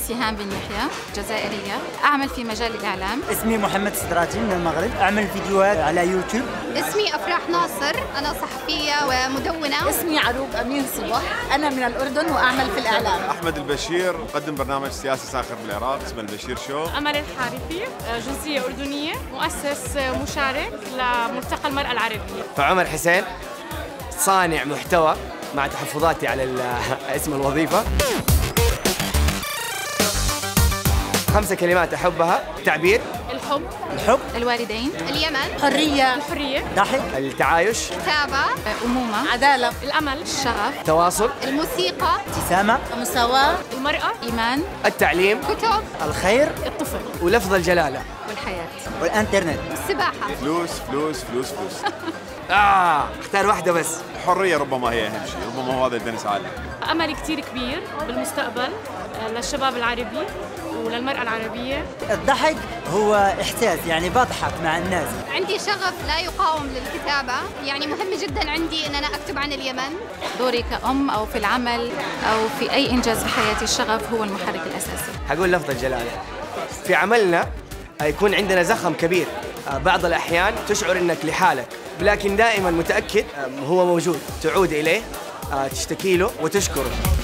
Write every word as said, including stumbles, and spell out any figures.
سهام بن يحيى، جزائرية، أعمل في مجال الإعلام. اسمي محمد سدراتي من المغرب، أعمل فيديوهات على يوتيوب. اسمي أفراح ناصر، أنا صحفية ومدونة. اسمي عروق أمين صبح، أنا من الأردن وأعمل في الإعلام. أحمد البشير، مقدم برنامج سياسي ساخر بالعراق اسمه البشير شو. أمل الحارثي، جنسية أردنية، مؤسس مشارك لملتقى المرأة العربية. فعمر حسين، صانع محتوى مع تحفظاتي على اسم الوظيفة. خمسة كلمات أحبها: تعبير، الحب، الحب، الوالدين، اليمن، حرية، الحرية، ضحك، التعايش، كتابة، أمومة، عدالة، الأمل، الشغف، تواصل، الموسيقى، ابتسامة، مساواة، المرأة، إيمان، التعليم، كتب، الخير، الطفل، ولفظ الجلالة، والحياة، والإنترنت، السباحة. فلوس فلوس فلوس فلوس. آه اختار واحدة بس. الحرية ربما هي أهم شيء، ربما هو هذا اللي نسعى له. أمل كتير كبير بالمستقبل للشباب العربي وللمرأة العربية. الضحك هو إحساس، يعني بضحك مع الناس. عندي شغف لا يقاوم للكتابة، يعني مهم جدا عندي أن أنا أكتب عن اليمن. دوري كأم أو في العمل أو في أي إنجاز بحياتي، الشغف هو المحرك الأساسي. حقول لفظ الجلالة. في عملنا يكون عندنا زخم كبير، بعض الأحيان تشعر أنك لحالك، لكن دائما متأكد هو موجود، تعود إليه، تشتكي له وتشكره.